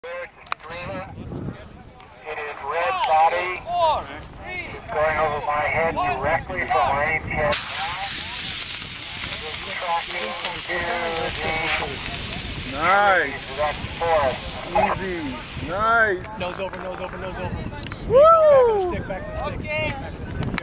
It is red body. It's going over my head directly from range head down. It is tracking to the Nice. That's forest. Easy. Nice. Nose over, nose over, nose over. Woo! Back of the stick, back of the stick. Back of the stick.